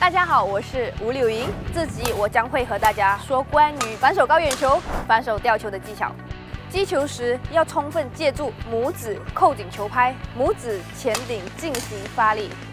大家好，我是吴柳莹。这集我将会和大家说关于反手高远球、反手吊球的技巧。击球时要充分借助拇指扣紧球拍，拇指前顶进行发力，